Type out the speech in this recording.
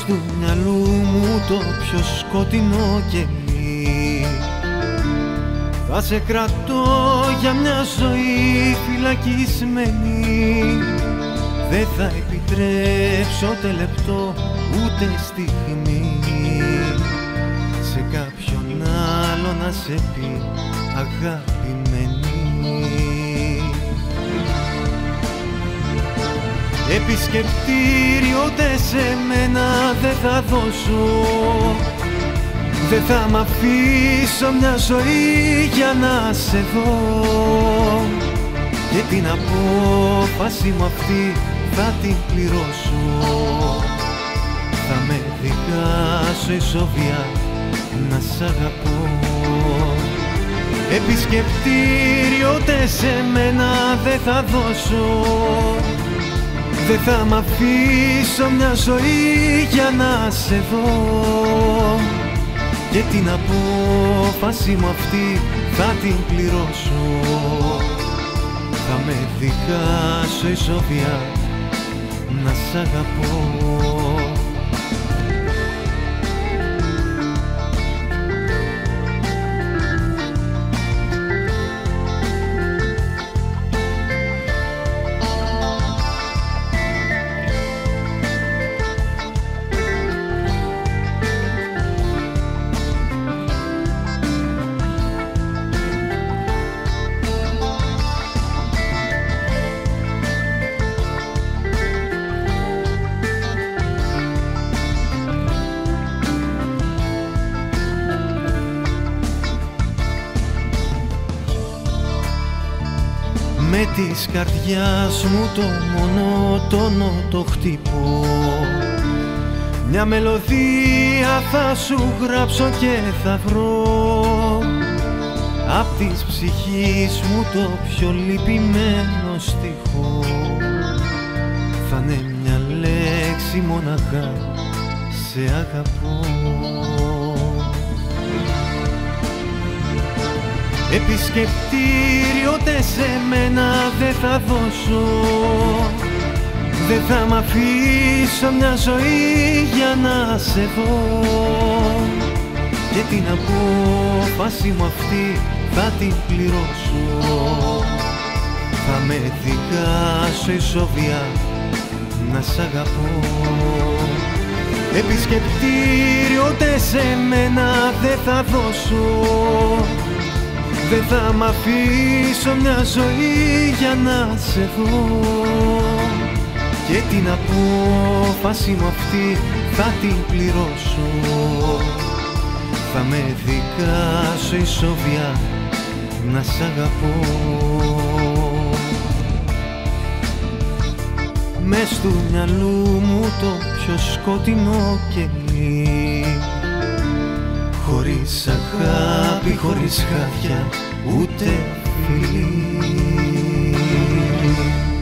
μες του μυαλού μου το πιο σκοτεινό κελί. Θα σε κρατώ για μια ζωή φυλακισμένη. Δεν θα επιτρέψω ούτε λεπτό ούτε στιγμή σε κάποιον άλλο να σε πει αγαπημένη. Επισκεπτήριο ούτε σε μένα δεν θα δώσω. Δεν θα μ' αφήσω μια ζωή για να σε δω. Και την απόφαση μου αυτή θα την πληρώσω. Θα με δικάσω ισόβια να σ' αγαπώ. Επισκεπτήριο ούτε σε μένα δεν θα δώσω. Δεν θα μ' αφήσω μια ζωή για να σε δω. Και την απόφαση μου αυτή θα την πληρώσω. Θα με δικάσω ισόβια να σ' αγαπώ. Με της καρδιάς μου το μονότονο το χτυπώ. Μια μελωδία θα σου γράψω και θα βρω. Απ' της ψυχής μου το πιο λυπημένο στίχο. Θα είναι μια λέξη μοναχά, σε αγαπώ. Επισκεπτήριο ούτε σε μένα δεν θα δώσω. Δεν θα μ' αφήσω μια ζωή για να σε δω. Και την απόφαση μου αυτή θα την πληρώσω. Θα με δικάσω ισόβια να σ' αγαπώ. Επισκεπτήριο ούτε σε μένα δεν θα δώσω. Δεν θα μ' αφήσω μια ζωή για να σε δω. Και την απόφαση μου αυτή θα την πληρώσω. Θα με δικάσω ισόβια να σ' αγαπώ. Μες του μυαλού μου το πιο σκοτεινό κελί. Χωρίς αγάπη, χωρίς χάδια, ούτε φιλί.